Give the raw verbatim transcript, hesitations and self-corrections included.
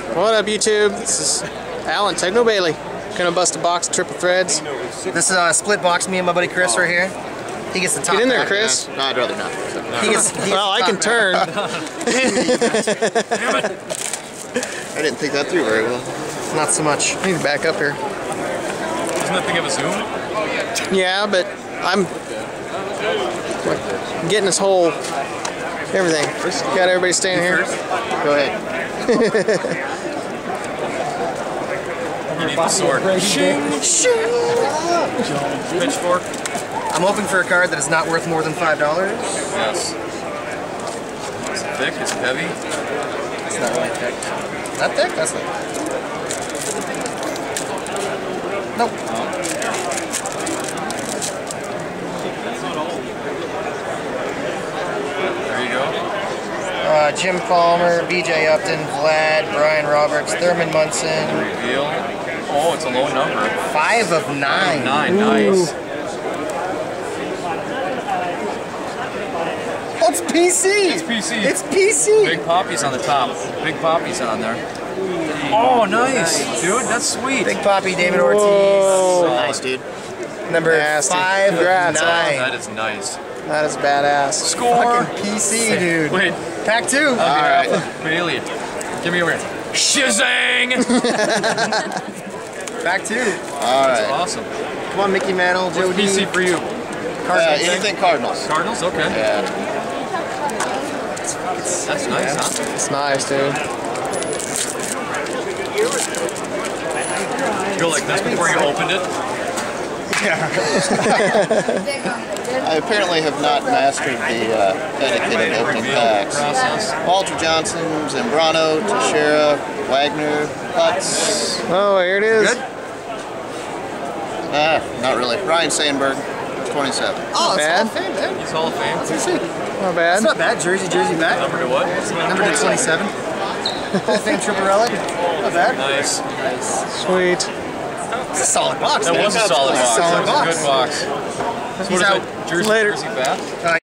What up, YouTube? This is Alan, Teknobailey. Gonna bust a box of triple threads. This is a split box, me and my buddy Chris right here. He gets the top. Get in there, back. Chris. No, I'd rather not. He gets, he gets well, I can back. turn. I didn't think that through very well. Not so much. I need to back up here. Isn't that thing of a zoom? Yeah, but I'm getting this whole everything. Got everybody staying here. Go ahead. You need the sword. Shing! Shing! Pitchfork. I'm hoping for a card that is not worth more than five dollars. Yes. It's thick, it's heavy. It's not really thick. Not thick? That's thick. Nope. There you go. Uh, Jim Palmer, B J Upton, Vlad, Brian Roberts, Thurman Munson. Reveal. Oh, it's a low number. Five of nine. Nine, nice. That's P C. It's P C. It's P C. Big poppies on the top. Big poppies on there. Oh, nice. Dude, that's sweet. Big Poppy, David Ortiz. Whoa. Nice, dude. Number Nasty. five Congrats, of nine. That is nice. That is badass. Score! Fucking P C, dude. Wait. Pack two. Alright. Bailey, give me over here. Shazang! Pack two. Alright. Awesome. Come on, Mickey Mantle, Joe What's P C D. for you? Uh, anything Cardinals. Cardinals? Okay. Yeah. That's nice, huh? It's nice, dude. Go like this before you opened it. I apparently have not mastered the uh, etiquette of opening packs. Process. Walter Johnson, Zambrano, Teixeira, Wagner, Putz. Oh, here it is. Good? Ah, not really. Ryan Sandberg, twenty-seven. Oh, it's Bad. Hall of Fame, man. He's Hall of Fame. That's sick. Not bad. That's not bad. Jersey, jersey back. Number to what? Number to twenty-seven. Hall of Fame triple relic. Not bad. Nice. Sweet. It's a solid box, That man. was a solid That's box. a solid That was box. a good box. So He's what is out. it? Jersey, Later. Jersey bat? Uh,